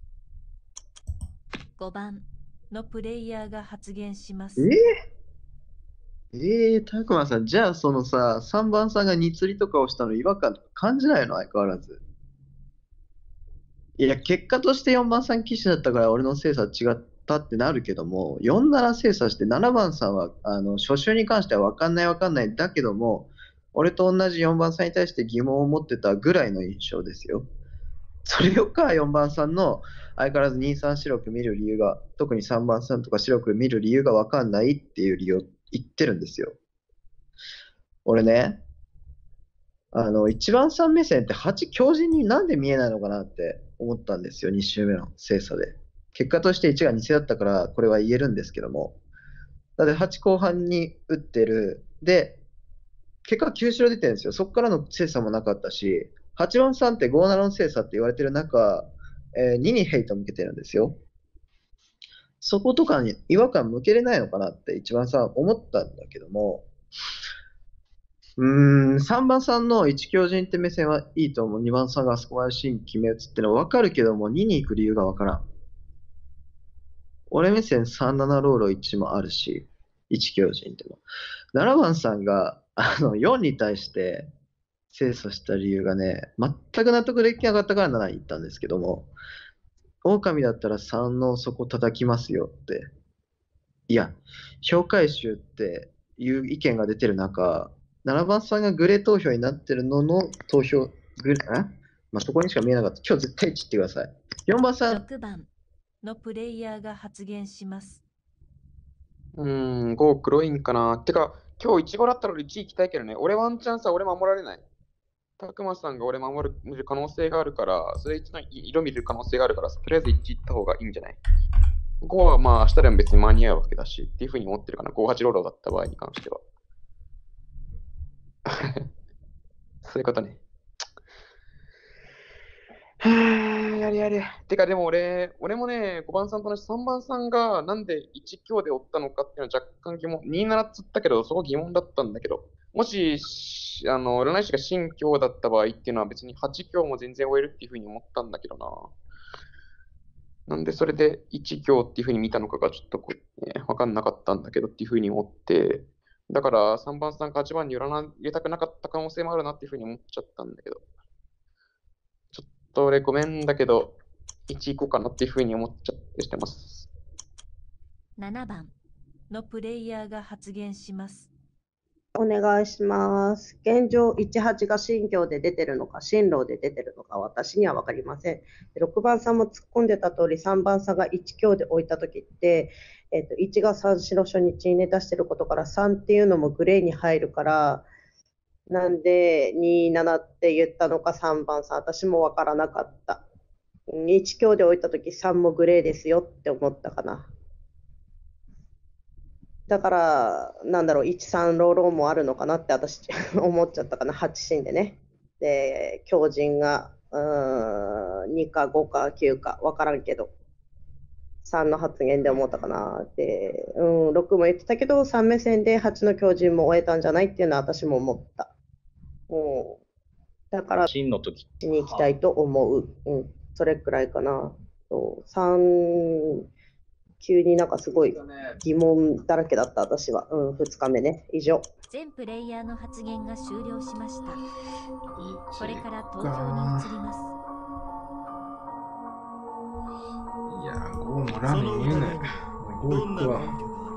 A: ごばんのプレイヤーが発言しま
E: え
A: す。
E: ー、えー、たくまさん、じゃあそのさ、さんばんさんがに釣りとかをしたの違和感とか感じないの？相変わらず。いや、結果としてよんばんさん騎士だったから俺の精査違ったってなるけども、よんなな精査してななばんさんは、あの、初週に関しては分かんない分かんないだけども、俺と同じよんばんさんに対して疑問を持ってたぐらいの印象ですよ。それよかよんばんさんの相変わらずにさん白く見る理由が、特にさんばんさんとか白く見る理由が分かんないっていう理由を言ってるんですよ。俺ね、あの、いちばんさん目線ってはち強靭になんで見えないのかなって思ったんですよ、に周目の精査で。結果としていちが偽だったからこれは言えるんですけども。だってはち後半に打ってる。で、結果きゅう白出てるんですよ。そこからの精査もなかったし、はちばんさんってごななの精査って言われてる中、えー、ににヘイト向けてるんですよ。そことかに違和感向けれないのかなっていちばんさん思ったんだけども、うーん、さんばんさんのいち強靭って目線はいいと思う。にばんさんがあそこまで芯決め打つってのは分かるけども、にに行く理由が分からん。俺目線さんななローロいちもあるし、いち強靭でも。ななばんさんがあのよんに対して精査した理由がね、全く納得できなかったからななに行ったんですけども、狼だったらさんの底叩きますよって。いや、評価集っていう意見が出てる中、ななばんさんがグレー投票になってるのの投票、グレー、まあ、そこにしか見えなかった。今日絶対いちってください。よんばんさん。
A: ろくばんのプレイヤーが発言します。
F: うーん、ご黒いんかな。てか、今日いちごだったら俺いち行きたいけどね。俺ワンチャンさ、俺守られない。たくまさんが俺守る可能性があるから、それいちの色見る可能性があるから、とりあえずいち行った方がいいんじゃない？ごはまあ明日でも別に間に合うわけだし、っていうふうに思ってるかな。ごはちローローだった場合に関しては。そういうことね。はぁ、やれやれ。てかでも俺、俺もね、ごばんさんと同じさんばんさんがなんでいち強で追ったのかっていうのは若干疑問。にななっつったけど、そこ疑問だったんだけど、もし、あの、占い師が新強だった場合っていうのは別にはち強も全然追えるっていうふうに思ったんだけどな。なんでそれでいち強っていうふうに見たのかがちょっとこう、ね、わかんなかったんだけどっていうふうに思って、だからさんばんさんかはちばんに占い入れたくなかった可能性もあるなっていうふうに思っちゃったんだけど。ちょっと俺ごめんだけど、いち行こうかなっていうふうに思っちゃってしてます。
A: ななばんのプレイヤーが発言します。
G: お願いします。現状、いちはちが新行で出てるのか、新郎で出てるのか、私には分かりません。でろくばんさんも突っ込んでた通り、さんばんさんがいち行で置いたときって、えっと、いちが三四の初日にね出してることから、さんっていうのもグレーに入るから、なんでにななって言ったのか、さんばんさん、私も分からなかった。いち行で置いたとき、さんもグレーですよって思ったかな。だから、なんだろう、いち、さんローローもあるのかなって私思っちゃったかな、はち進でね。で、強靭がうーんにかごかきゅうか分からんけど、さんの発言で思ったかな。で、うん、ろくも言ってたけど、さん目線ではちの強靭も終えたんじゃないっていうのは私も思った。うん、だから、
M: 真の時
G: に行きたいと思う。うん、それくらいかな。そうさん急になんかすごい疑問だらけだった私は、うん、ふつかめね。以上。
A: 全プレイヤーの発言が終了しました。これから投票に移ります。
D: いやー、ゴー村に見えない。ゴー行くわ。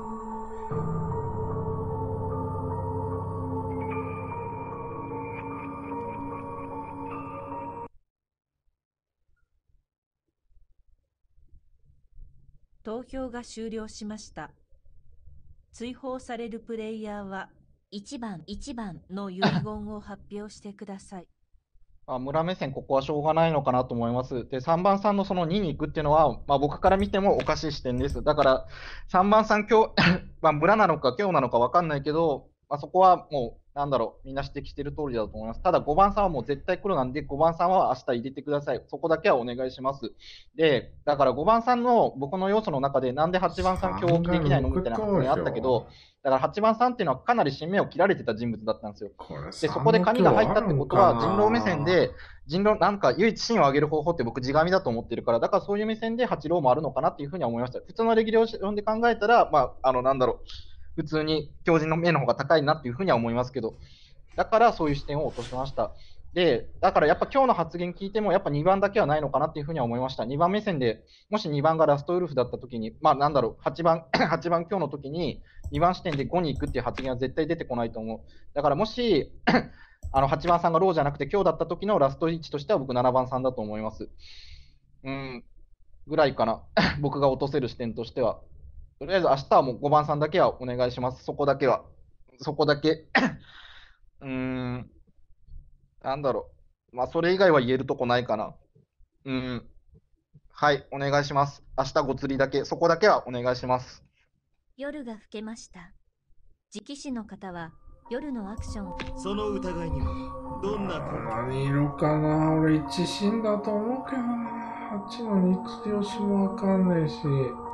A: 投票が終了しました。追放されるプレイヤーはいちばんいちばんの遺言を発表してください。
J: あ、村目線、ここはしょうがないのかなと思います。で、さんばんさんのそのにに行くっていうのは、まあ、僕から見てもおかしい視点です。だから、さんばんさん、今日、まあ、村なのか今日なのか分かんないけど、まあ、そこはもう、なんだろう、みんな指摘している通りだと思います。ただ、ごばんさんはもう絶対黒なんで、ごばんさんは明日入れてください。そこだけはお願いします。で、だからごばんさんの僕の要素の中で、なんではちばんさん今日起きできないのみたいな発言あったけど、だからはちばんさんっていうのはかなり新芽を切られてた人物だったんですよ。で、そこで紙が入ったってことは、人狼目線で、人狼、なんか唯一芯を上げる方法って僕、地紙だと思ってるから、だからそういう目線で八郎もあるのかなっていうふうには思いました。普通のレギュレーションで考えたら、まあ、あの、なんだろう、普通に強靭の目の方が高いなっていうふうには思いますけど、だからそういう視点を落としました。で、だからやっぱ今日の発言聞いても、やっぱにばんだけはないのかなっていうふうには思いました。にばん目線で、もしにばんがラストウルフだったときに、まあなんだろう、はちばん、はちばん今日の時に、にばん視点でごに行くっていう発言は絶対出てこないと思う。だからもし、あのはちばんさんがローじゃなくて今日だった時のラスト位置としては僕ななばんさんだと思います。うん、ぐらいかな。僕が落とせる視点としては。とりあえず明日はもうごばんさんだけはお願いします。そこだけは。そこだけ。うーん、なんだろう。まあそれ以外は言えるとこないかな。うん。はい、お願いします。明日ご釣りだけ、そこだけはお願いします。
A: 夜が更けました。直視の方は夜のアクション。
L: その疑いにはどんな
D: 何色かな。俺一心だと思うけどな。はちの日常しもわかんねえし、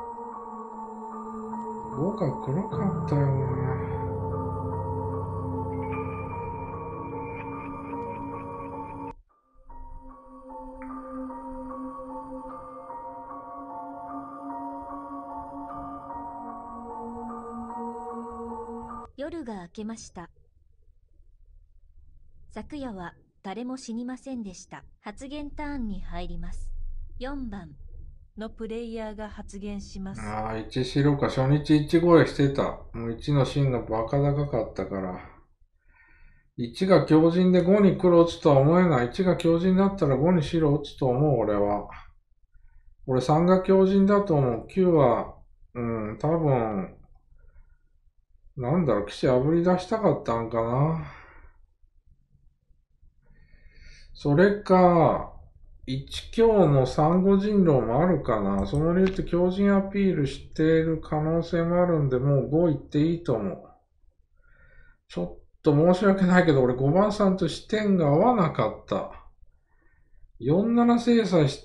D: ごが黒かったよな。
A: 夜が明けました。昨夜は誰も死にませんでした。発言ターンに入ります。よんばんのプレイヤーが発言します。
D: ああ、いち白か。初日いち声してた。もういちの芯がバカ高かったから。いちが強靭でごに黒打つとは思えない。いちが強靭だったらごに白打つと思う、俺は。俺さんが強靭だと思う。きゅうは、うん、多分、なんだろう、騎士あぶり出したかったんかな。それか、いち強のさんご人狼もあるかな。その理由って強靭アピールしている可能性もあるんで、もうごいっていいと思う。ちょっと申し訳ないけど、俺ごばんさんと視点が合わなかった。よんなな精査して、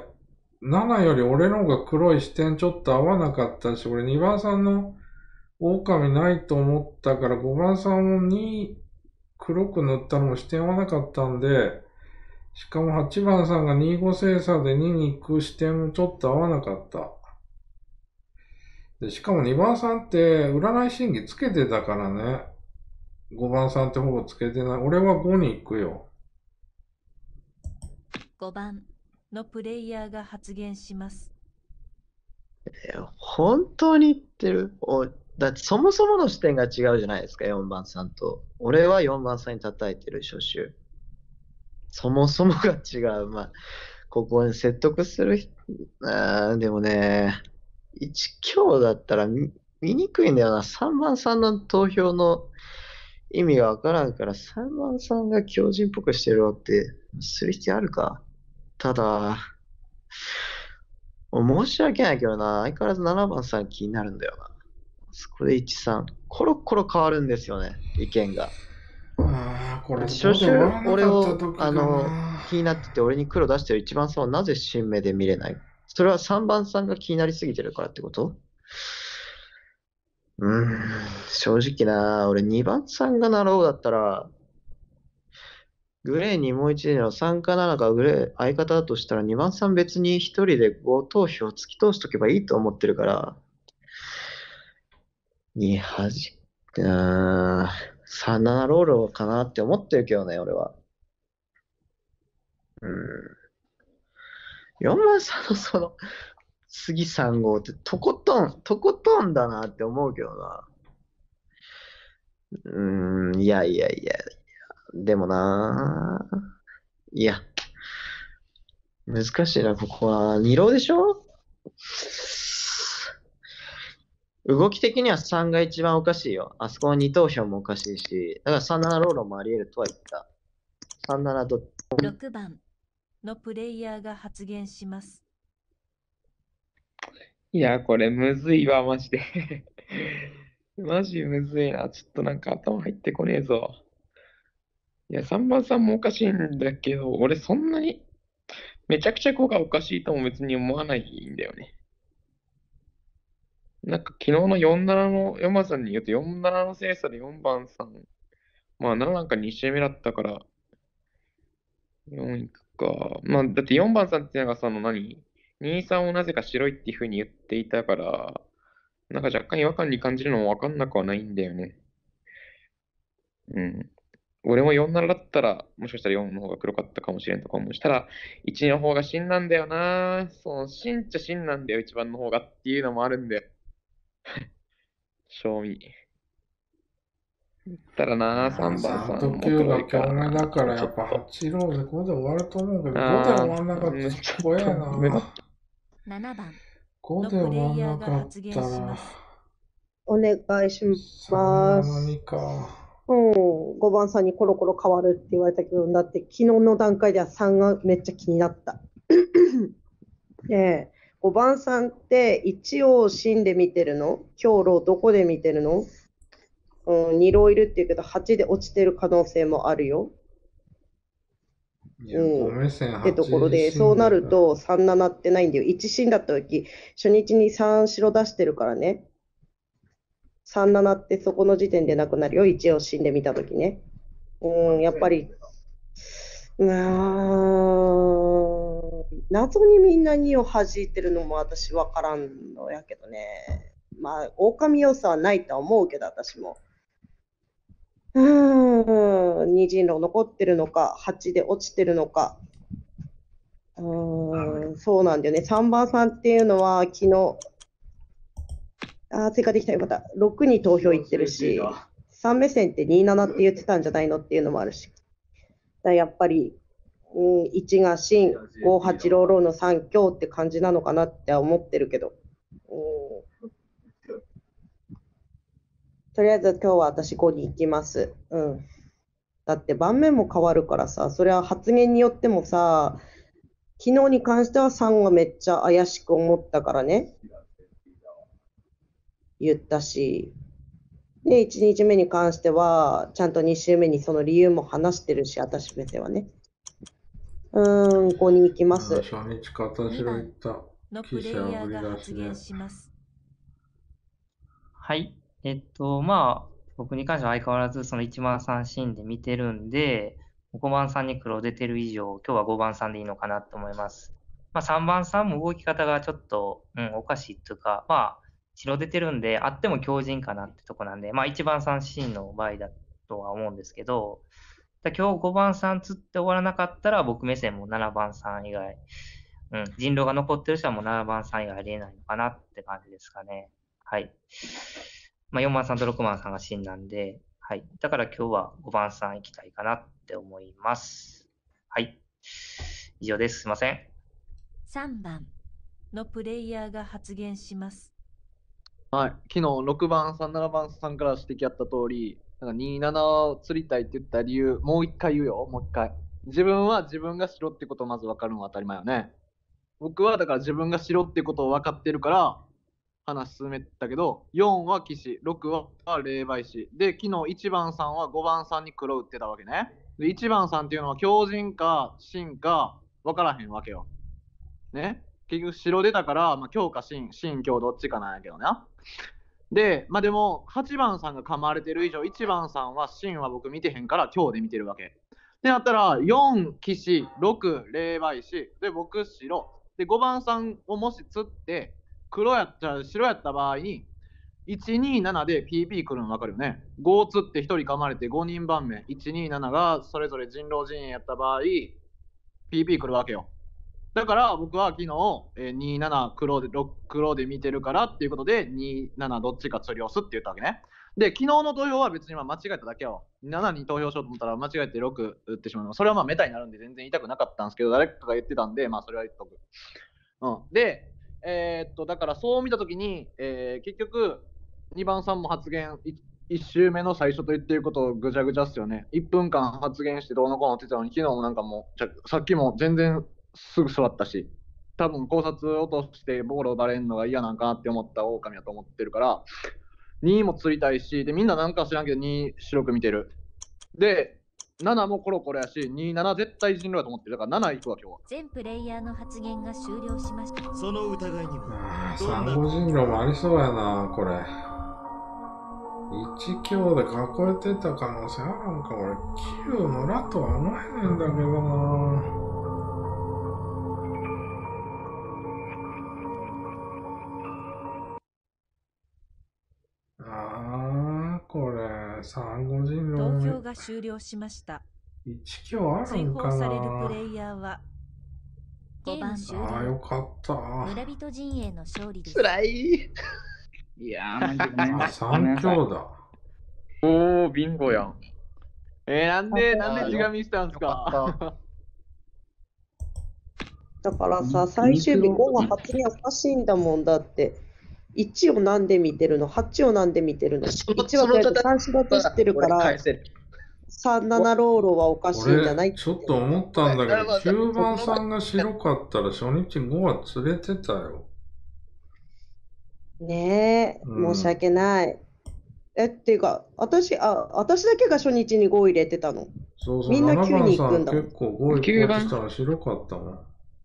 D: ななより俺の方が黒い視点ちょっと合わなかったし、俺にばんさんの狼ないと思ったから、ごばんさんをに黒く塗ったのも視点合わなかったんで、しかもはちばんさんがにご精査でにに行く視点もちょっと合わなかった。で、しかもにばんさんって占い審議つけてたからね。ごばんさんってほぼつけてない。俺はごに行くよ。
A: ごばんのプレイヤーが発言します。
E: え、本当に言ってる？おい、 だってそもそもの視点が違うじゃないですか、よんばんさんと。俺はよんばんさんに叩いてる初手。そもそもが違う。まあ、ここに説得する人、あーでもね、いち強だったら見、見にくいんだよな。さんばんさんの投票の意味がわからんから、さんばんさんが強靭っぽくしてるわってする必要あるか。ただ、申し訳ないけどな、相変わらずななばんさん気になるんだよな。そこでいちさん。コロコロ変わるんですよね、意見が。
D: ああ、これ、
E: 初週、
D: 終わらな
E: 俺を
D: かった時、か
E: あの、
D: な。
E: 気になってて、俺に黒出してるいちばんさんはなぜ新目で見れない？それはさんばんさんが気になりすぎてるからってこと？うーん、正直な、俺にばんさんがなろうだったら、グレーにもういちでのさんかななかグレー相方だとしたらにばんさん別にひとりでご投票突き通しとけばいいと思ってるから、にはじ、うーん、さんななロールかなって思ってるけどね、俺は。うん。よんばんさんのその、次さん号ってとことん、とことんだなって思うけどな。うーん、いやいやいや、でもな、いや、難しいな、ここは。に浪でしょ？動き的にはさんが一番おかしいよ。あそこのに投票もおかしいし、だからさんななロールもあり得るとは言った。さんななど、
A: ろくばんのプレイヤーが発言します。
F: いや、これむずいわ、マジで。マジむずいな。ちょっとなんか頭入ってこねえぞ。いや、さんばんさんもおかしいんだけど、俺そんなにめちゃくちゃ子がおかしいとも別に思わないんだよね。なんか昨日のよんななの、山さんに言うとよんななの精査でよんばんさん。まあなななんかに周目だったから、よんいくか。まあだってよんばんさんっていうのがその何 ?にさん をなぜか白いっていう風に言っていたから、なんか若干違和感に感じるのもわかんなくはないんだよね。うん。俺もよんななだったら、もしかしたらよんの方が黒かったかもしれんとか思うしたら、いちの方が真なんだよな。その真っちゃ真なんだよ、いちばんの方がっていうのもあるんだよ。賞味。たらな、さんばんさ
D: さんと
F: んも
D: きゅうが
F: 黒いか
D: 強めだから、やっぱ
F: ちょっと。
D: はち浪でごで終わると思うけど、ごで
F: あ
D: 終わんなかった
F: ー、
D: ら
F: ちょっ
D: 怖え
F: と目
D: な。
F: 立
A: ななばん
D: ご
A: の
D: で終わん
A: プレイヤー
D: なかっ
A: が発言
D: たら、
A: します。
G: お願いし
D: さん
G: ま
D: ななに
G: す。
D: か。
G: うん、ごばんさんにコロコロ変わるって言われたけど、だって昨日の段階ではさんがめっちゃ気になった。で、ごばんさんっていちを真で見てるの？今日ローどこで見てるの？うん、に浪いるって言うけど、はちで落ちてる可能性もあるよ。
D: いや、
G: うん。
D: ご目線
G: ってところ
D: はち
G: で、そうな
D: 信だから。
G: るとさんななってないんだよ。いち真だった時、初日にさん白出してるからね。さんななってそこの時点でなくなるよ。いちを真で見た時ね。うん、やっぱり、うーん、謎にみんなにを弾いてるのも私わからんのやけどね。まあ、狼要素はないとは思うけど、私も。うーん、二陣路残ってるのか、はちで落ちてるのか。うーん、そうなんだよね。さんばんさんっていうのは昨日、あー、追加できたよかった。ろくに投票いってるし、さん目線ってにじゅうななって言ってたんじゃないのっていうのもあるし。だからやっぱり、うん、いちが真、ご、はち、ローローのさん強って感じなのかなって思ってるけど。うん、とりあえず今日は私ごに行きます。うん。だって盤面も変わるからさ、それは発言によってもさ、昨日に関してはさんがめっちゃ怪しく思ったからね、言ったし。で、いちにちめに関しては、ちゃんとに週目にその理由も話してるし、私目線はね。うーん、ごに行きま
D: うん
G: す。
D: 初日片白いった。
A: のプレイ
D: 記者
A: ヤーが
D: ぶり出しで。
A: 発言します。
B: はい。えっと、まあ、僕に関しては相変わらずそのいちばんさんシーンで見てるんで、ごばんさんに黒出てる以上、今日はごばんさんでいいのかなと思います。まあ、さんばんさんも動き方がちょっと、うん、おかしいっていうか、まあ、白出てるんで、あっても強靭かなってとこなんで、まあ、いちばんさんシーンの場合だとは思うんですけど、だ今日ごばんさん釣って終わらなかったら、僕目線もななばんさん以外、うん、人狼が残ってる人はもうななばんさん以外ありえないのかなって感じですかね。はい。 まあ、よんばんさんとろくばんさんが真なんで、はい。だから今日はごばんさん行きたいかなって思います。はい。以上です。すいません。
A: さんばんのプレイヤーが発言します。
C: はい。昨日ろくばんさん、ななばんさんから指摘あった通り、なんかにななを釣りたいって言った理由、もう一回言うよ、もう一回。自分は自分が白ってことをまず分かるのは当たり前よね。僕はだから自分が白ってことを分かってるから話進めたけど、よんは騎士、ろくは霊媒師。で、昨日いちばんさんはごばんさんに黒打ってたわけね。で、いちばんさんっていうのは強靭か真か分からへんわけよ。ね。結局白出たから、まあ、強か真、真強どっちかなんやけどな。で、まあでも、はちばんさんが噛まれてる以上、いちばんさんは真は僕見てへんから強で見てるわけ。ってなったら、よん騎士、ろく霊媒師、で、僕白。で、ごばんさんをもし釣って、黒やったら、白やった場合に、いちにななで ピーピー 来るの分かるよね。ご釣ってひとり噛まれてごにん番目、いちになながそれぞれ人狼陣営やった場合、ピーピー 来るわけよ。だから僕は昨日、えー、になな黒でろく黒で見てるからっていうことでにななどっちか釣り押すって言ったわけね。で、昨日の投票は別にまあ間違えただけよ。ななに投票しようと思ったら間違えてろく打ってしまう。それはまあメタになるんで全然言いたくなかったんですけど、誰かが言ってたんで、まあそれは言っとく。うん、で、えー、っと、だからそう見たときに、えー、結局、にばんさんも発言、いち周目の最初と言ってることぐちゃぐちゃっすよね。いっぷんかん発言してどうのこうのって言ってたのに、昨日もなんかもう、さっきも全然すぐ座ったし、多分考察落としてボールをバレんのが嫌なんかなって思った狼だと思ってるから、にも釣りたいし、でみんななんか知らんけどに白く見てる。で、ななもコロコロやし、になな絶対人狼だと思ってる。だからなな行くわ今日は。
A: 全プレイヤーの発言が終了しました。
L: その疑いには
D: サンゴ人狼もありそうやな、これ。いち強で囲えてた可能性あるんか、俺。きゅう村とは思えねえんだけどな。あー、これ、サンゴ人
A: 投
D: 狼
A: 票が終了しました。
D: いち強ある
A: 追
D: んか
A: 放されるプ
D: な。
A: レイヤーはゲーム終
D: あー、よ
A: 了。
D: かった。
A: 村人陣営の勝利です。
I: つらい。
H: いやー、マジでごめんな
D: あ、
H: さい。ごめん
D: 三
H: なさい。
D: 強だ。
F: おー、ビンゴやん。
C: えー、なんで、
I: あ
C: なんで違う見したんすか。
G: だからさ、最終日ごが発言おかしいんだもんだって。いちをなんで見てるの ?はち をなんで見てるの ?いち はとりあえずさん白としてるから、さんななローロはおかしいんじゃない
D: 俺、ちょっと思ったんだけど、きゅうばんさんが白かったら初日ごは釣れてたよ。
G: ねえ、
D: うん
G: 申し訳ない。え、っていうか、私、あ、私だけが初日にご入れてたの。
D: そうそう、
G: みんな
D: なな
G: きゅうに
D: ばんさん
G: 行くんだもん。
D: 結構ごいこうとしたら白かったもん。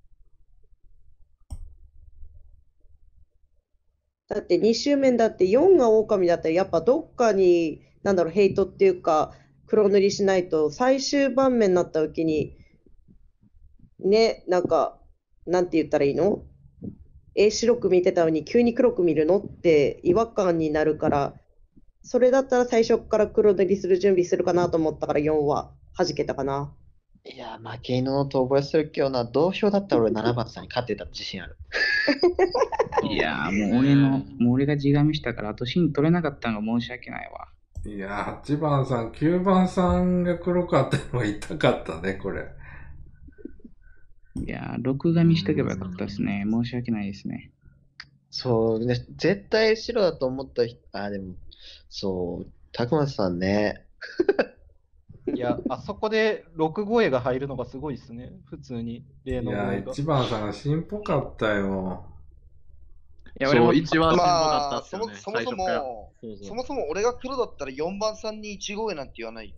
G: だってに周目だってよんが狼だったらやっぱどっかになんだろうヘイトっていうか黒塗りしないと最終盤面になった時にね、なんかなんて言ったらいいの、え白く見てたのに急に黒く見るのって違和感になるから、それだったら最初から黒塗りする準備するかなと思ったからよんは弾けたかな。
E: いや、負け犬の遠吠えする今日な、同票だったら俺ななばんさんに勝ってた自信ある。
H: いやー、もう俺の、もう俺が地紙したから、あと芯取れなかったのが申し訳ないわ。
D: いや、はちばんさん、きゅうばんさんが黒かったのが痛かったね、これ。
H: いやー、録紙しとけばよかったですね。申し訳ないですね。
E: そうね、絶対白だと思った人、あ、でも、そう、たくまさんね。
J: いや、あそこでろく声が入るのがすごいですね。普通に。例
D: いや、
J: の声が。
D: いちばんさんが芯っぽかったよ。
F: いや、俺も
C: そう一番進歩だ
I: まあ、
C: ったっすよね。
I: そもそもそ
C: 最初から
I: も、
C: そうそう
I: そもそも俺が黒だったらよんばんさんにいち号なんて言わないよ。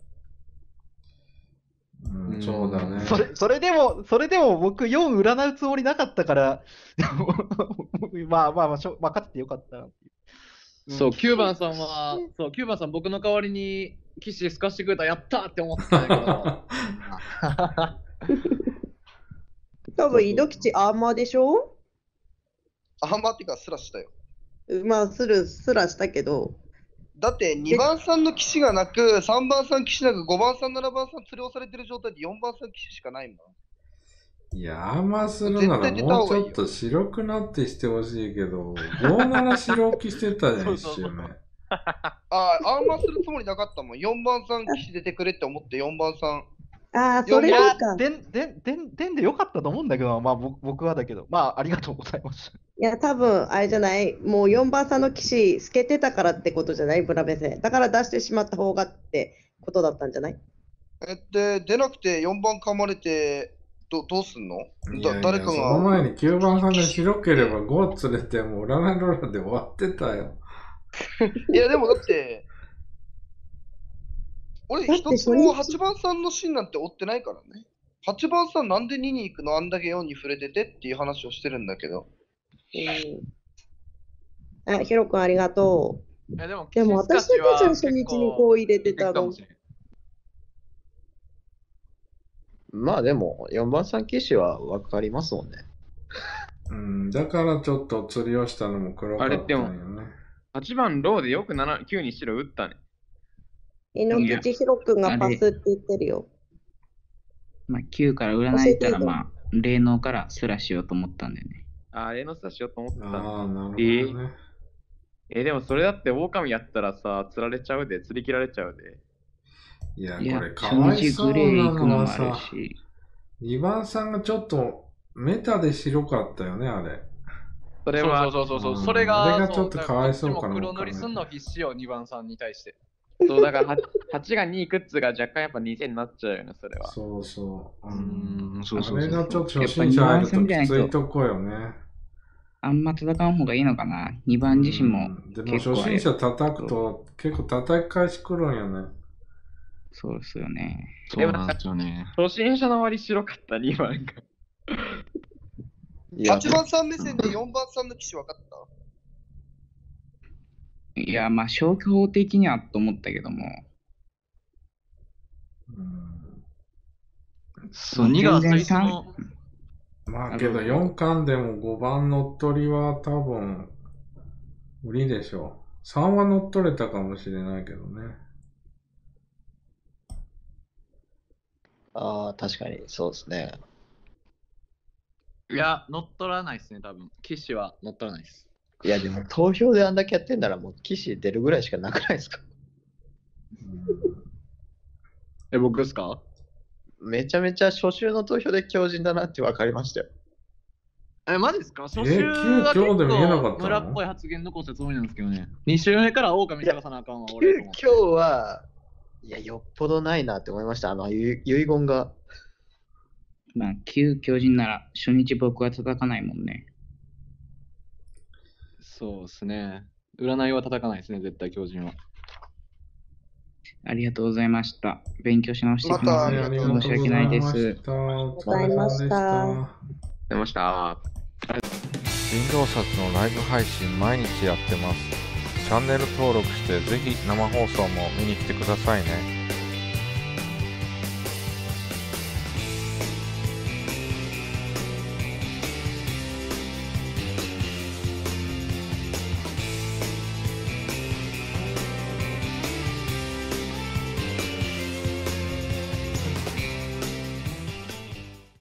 D: うん、そうだね。
J: それ、それでも、それでも僕よん占うつもりなかったから、まあまあまあ、しょまあ、勝ってよかったなっていう。
C: そう、きゅうばんさんは、そう、きゅうばんさん僕の代わりに騎士透かしてくれたらやったーって思ってたんだけど。
G: 多分井戸吉アーマーでしょ。
I: アーマーっていうか、スラしたよ。
G: まあするすらしたけど、
I: だってにばんさんの騎士がなく、さんばんさん騎士なく、ごばんさん、ななばんさん釣り押されてる状態でよんばんさん騎士しかないもん。
D: いや、アーマーするならもうちょっと白くなってしてほしいけど、ごなな白置きしてたじゃん、一周目。
I: ああ、あんまするつもりなかったもん。よんばんさん騎士出てくれって思ってよんばんさん。
G: ああ、それなんか。
J: でん、でん、でん、でんでよかったと思うんだけど、まあ僕僕はだけど、まあありがとうございます。
G: いや、多分あれじゃない、もうよんばんさんの騎士透けてたからってことじゃない、ブラベセ。だから出してしまった方がってことだったんじゃない？
I: え、で、出なくてよんばん噛まれて、どどうすんの？だ
D: いやいや
I: 誰か
D: その
I: が。
D: 前にきゅうばんさんで白ければご連れてもう占いローラーで終わってたよ。
I: いや、でもだって、俺一つもはちばんさんのシーンなんて追ってないからね。はちばんさんなんでにに行くの？あんだけよんに触れててっていう話をしてるんだけど。
G: うん。あ、ヒロ君ありがとう。
M: いやでも、
G: でも私だけじゃん、初日にこう入れてたの。
E: まあでも、よんばんさん騎士は分かりますもんね。
D: うん、だからちょっと釣りをしたのも黒か
F: あ
D: ったんよ
F: れでも、
D: ね。
F: はちばんローでよくななきゅうに白打ったね。
G: 猪口ヒロ君がパスって言ってるよ。
H: まあ、きゅうから占いたら、まあ、霊能からスラしようと思ったんだよね。
F: ああ、例のスタしようと思ってたんだ。
D: ああ、なるほどね。
F: えーえーでもそれだって狼やったらさ、釣られちゃうで、釣り切られちゃうで。
D: いや、
H: いや
D: これかわいそう
H: 初日グレー
D: な
H: 行くのもあ
D: のはさ
H: るし、
D: にばんさんがちょっとメタで白かったよね、あれ。
F: それは、
M: そうそうそうそう、
D: うん
M: それが、
D: あれがちょっとかわいそうかな
M: こっちも黒塗りすんの必死よ、にばんさんに対して。
F: そう、だからはちがにいくっつが若干やっぱにせんになっちゃうよね、それは。
D: そうそう。
M: うん、そう
D: あれがちょっと初心者入るときついとこよね。
H: あんま戦う方がいいのかな。にばん自身も
D: でも
H: 結構あれ
D: 初心者叩くと結構叩き返しくるんよね。
H: そうですよね。
F: そうなんですよね。初心者の割白かったにばんが。
I: はちばんさん目線でよんばんさんの騎士分かった？
H: いや、まあ消去法的にはと思ったけども。
M: そう、にが最初
H: 全然
M: の、
D: まあけどよん巻でもごばん乗っ取りは多分無理でしょう。さんは乗っ取れたかもしれないけどね。
E: ああ、確かにそうですね。
M: いや、乗っ取らないですね、多分。騎士は乗っ取らないです。
E: いや、でも投票であんだけやってんならもう騎士出るぐらいしかなくないですか？
M: え、僕ですか？
E: めちゃめちゃ初週の投票で強靭だなって分かりましたよ。
M: え、マジですか？初
D: え
M: 週は結
D: 急遽で見えなかったの
M: 構村っぽい発言残したつもりなんですけどね。に週目から狼探さなあかんわ、
E: 今
M: 俺と思って。
E: 日は、いや、よっぽどないなって思いました。あの、ゆ遺言が。
H: まあ、旧巨人なら初日僕は叩かないもんね。
M: そうですね。占いは叩かないですね、絶対巨人は。
H: ありがとうございました。勉強し直して
I: また
H: きます。
I: ありがとうご
H: 申し訳ないです。
D: お
G: 疲れ様でした。
F: 出ました。
N: 人狼殺のライブ配信毎日やってます。チャンネル登録してぜひ生放送も見に来てくださいね。